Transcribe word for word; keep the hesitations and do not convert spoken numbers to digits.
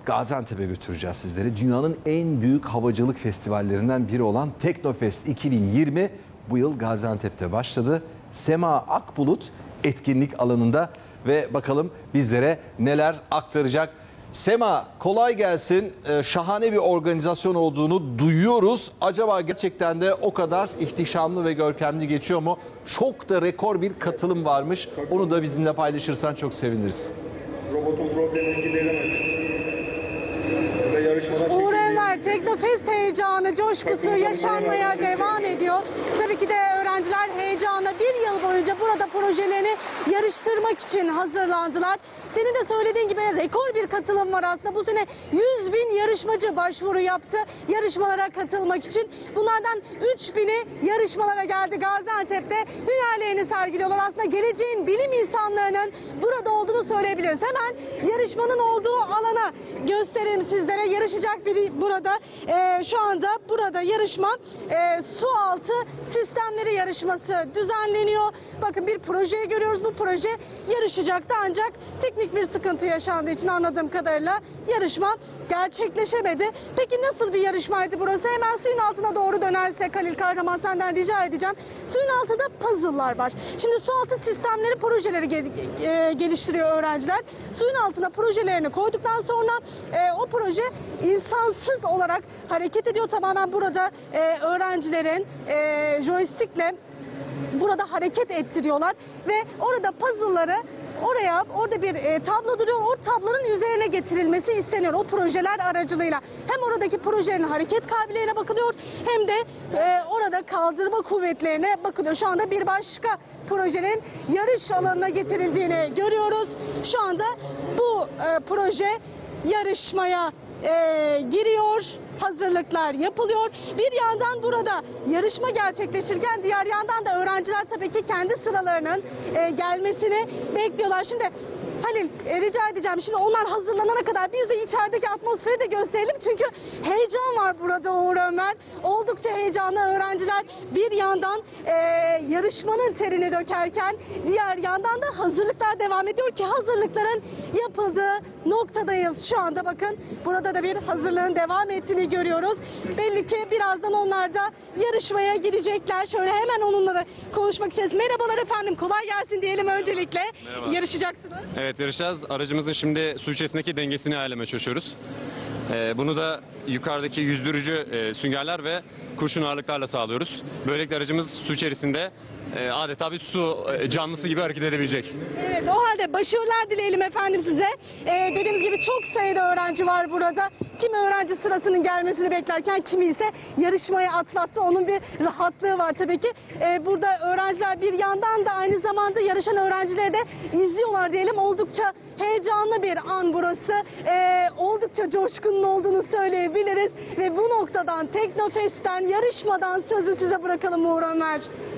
Gaziantep'e götüreceğiz sizleri. Dünyanın en büyük havacılık festivallerinden biri olan Teknofest iki bin yirmi bu yıl Gaziantep'te başladı. Sema Akbulut etkinlik alanında ve bakalım bizlere neler aktaracak. Sema, kolay gelsin. Ee, şahane bir organizasyon olduğunu duyuyoruz. Acaba gerçekten de o kadar ihtişamlı ve görkemli geçiyor mu? Çok da rekor bir katılım varmış. Onu da bizimle paylaşırsan çok seviniriz. Robotun problemini gideremedik. Uğur Enver, Teknofest heyecanı, coşkusu yaşanmaya devam ediyor. Tabii ki de öğrenciler heyecanla bir yıl boyunca burada projelerini yarıştırmak için hazırlandılar. Senin de söylediğin gibi rekor bir katılım var aslında. Bu sene yüz bin yarışmacı başvuru yaptı yarışmalara katılmak için. Bunlardan üç bini yarışmalara geldi. Gaziantep'te hünerlerini sergiliyorlar. Aslında geleceğin bilim insanlarının burada olduğunu söyleyebiliriz. Hemen yarışmanın olduğu alana göstereyim sizlere. Yarışacak biri burada. Ee, şu anda burada yarışma e, su altı sistemleri yarışması düzenleniyor. Bakın bir projeyi görüyoruz. Bu proje yarışacaktı ancak teknik bir sıkıntı yaşandığı için anladığım kadarıyla yarışma gerçekleşemedi. Peki nasıl bir yarışmaydı burası? Hemen suyun altına doğru dönersek Halil Kahraman senden rica edeceğim. Suyun altında puzzle'lar var. Şimdi su altı sistemleri projeleri gel e, geliştiriyor öğrenciler. Suyun altına projelerini koyduktan sonra e, o proje insansız olarak hareket ediyor. Tamamen burada e, öğrencilerin e, joystickle burada hareket ettiriyorlar ve orada puzzle'ları oraya orada bir e, tablo duruyor. O tablonun üzerine getirilmesi isteniyor o projeler aracılığıyla. Hem oradaki projenin hareket kabiliyetine bakılıyor hem de e, orada kaldırma kuvvetlerine bakılıyor. Şu anda bir başka projenin yarış alanına getirildiğini görüyoruz. Şu anda bu e, proje yarışmaya e, giriyor. Hazırlıklar yapılıyor. Bir yandan burada yarışma gerçekleşirken diğer yandan da öğrenciler tabii ki kendi sıralarının e, gelmesini bekliyorlar. Şimdi Halil e, rica edeceğim, şimdi onlar hazırlanana kadar biz de içerideki atmosferi de gösterelim. Çünkü heyecan var burada Uğur Ömer. Oldukça heyecanlı öğrenciler bir yandan e, yarışmanın terini dökerken diğer yandan da hazırlıklar devam ediyor ki hazırlıkların yapıldığı noktadayız şu anda. Bakın burada da bir hazırlığın devam ettiğini görüyoruz. Belli ki birazdan onlar da yarışmaya gidecekler. Şöyle hemen onunla da konuşmak isteriz. Merhabalar efendim, kolay gelsin diyelim öncelikle. Merhaba. Yarışacaksınız. Evet, yarışacağız. Aracımızın şimdi su içerisindeki dengesini ayarlamaya çalışıyoruz. Ee, bunu da yukarıdaki yüzdürücü e, süngerler ve kurşun ağırlıklarla sağlıyoruz. Böylelikle aracımız su içerisinde e, adeta bir su e, canlısı gibi hareket edebilecek. Evet, o halde başarılar dileyelim efendim size. Ee, dediğiniz gibi çok sayıda öğrenci var burada. Kimi öğrenci sırasının gelmesini beklerken kimi ise yarışmaya atlattı. Onun bir rahatlığı var tabii ki. Ee, burada öğrenciler bir yandan da aynı zamanda yarışan öğrencileri de izliyorlar diyelim. Oldukça heyecanlı bir an burası. Ee, oldukça coşkunun olduğunu söyleyebiliriz. Ve bu noktadan, Teknofest'ten, yarışmadan sözü size bırakalım Uğur Ömer.